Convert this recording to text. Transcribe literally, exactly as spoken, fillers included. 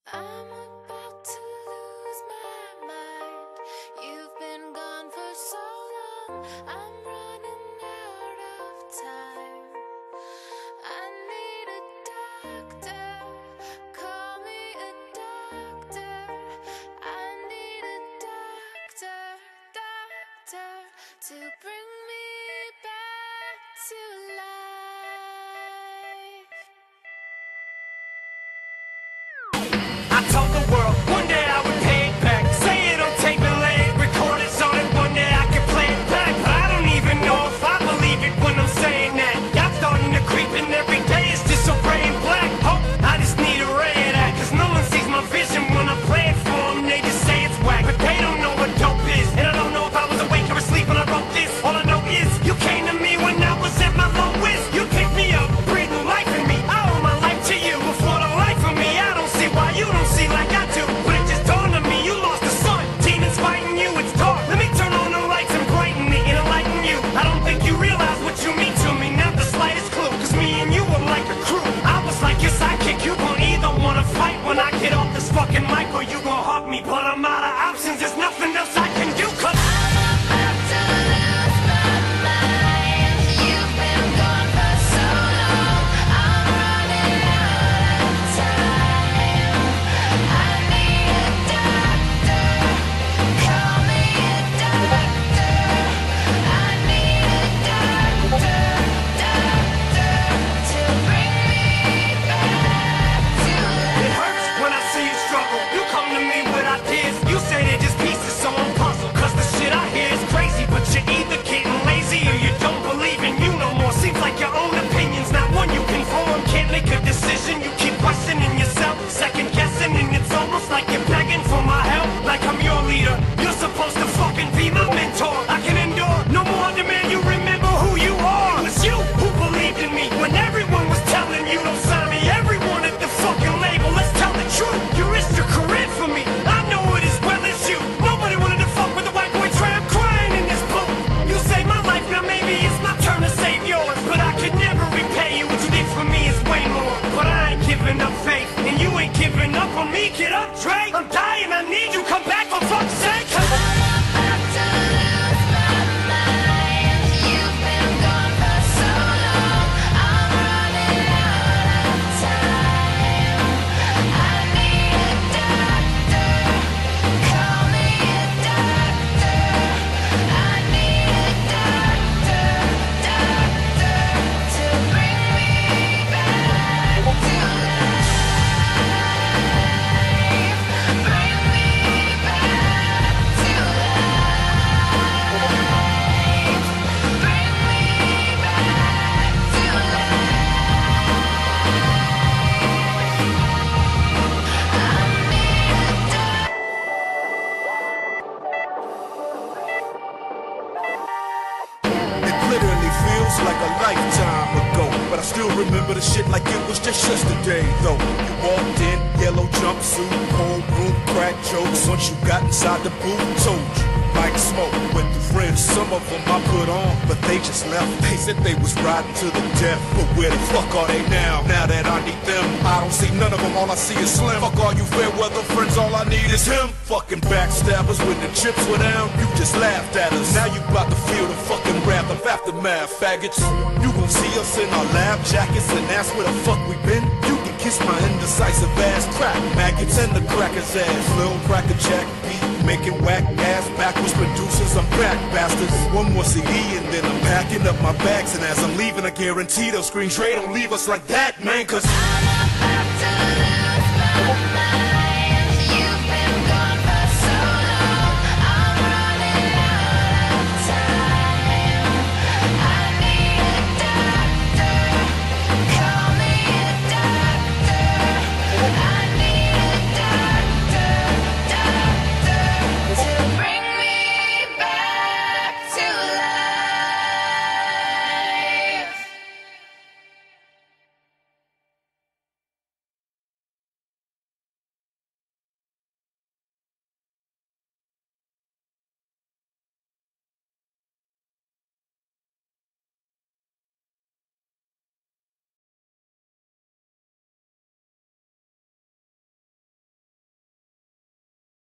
I'm about to lose my mind. You've been gone for so long, I'm running out of time. I need a doctor, call me a doctor. I need a doctor, doctor, to bring me back to life. I told the world one day I would pay it back. Say it on tape and lay it, record it on it. One day I can play it back. But I don't even know if I believe it when I'm saying that. Y'all starting to creep in every day. It's just so gray and black. Hope I just need a ray of that. Cause no one sees my vision when I play it for them. They just say it's whack. But they don't know what dope is. And I don't know if I was awake or asleep when I wrote this. All I know is you came to me when I was at my lowest. You picked me up, breathed new life in me. I owe my life to you. Before the life of me, I don't see why you don't see like I do. But it just dawned on me, you lost the sun. Demons fighting you, it's dark. Let me turn on the lights and brighten it and enlighten you. I don't think you realize what you mean to me, not the slightest clue. Cause me and you were like a crew. I was like your sidekick, you gon' either wanna fight when I get off this fucking mic, or you gon' hug me. But I'm out of options, there's nothing else I can do. Cause you keep questioning yourself, second guessing, and it's almost like you're begging for my help. Like I'm your leader, you're supposed to fucking be my mentor. I can endure no more demand. You remember who you are. It was you who believed in me when everyone was telling you don't sign me. Everyone at the fucking label, let's tell the truth. You risked your career for me, I know it as well as you. Nobody wanted to fuck with a white boy tramp crying in this booth. You saved my life, now maybe it's my turn to save yours. But I could never repay you. What you did for me is way more. But I ain't giving up faith, and you ain't giving up on me. Get up, Dre. I'm dying, I need you. Come back for fuck's sake. Like a lifetime ago, but I still remember the shit like it was just yesterday. Though you walked in, yellow jumpsuit, cold room, crack jokes. Once you got inside the booth, told you like smoke with the friends. Some of them I put on, but they just left. They said they was riding to the death, but where the fuck are they now? Now that I need them, I don't see none of them. All I see is Slim. Fuck all you fair weather friends, all I need is him. Fucking backstabbers, when the chips were down, you just laughed at us. Now you about to feel the fucking wrath of aftermath, faggots. You gon' see us in our lab jackets, and that's where the fuck we been. You can kiss my indecisive ass, crack maggots and the cracker's ass. Lil cracker jack beat, making whack ass backwards producers. I'm back, bastards. One more C D and then I'm packing up my bags, and as I'm leaving, I guarantee they'll scream, Trey, don't leave us like that, man. Cause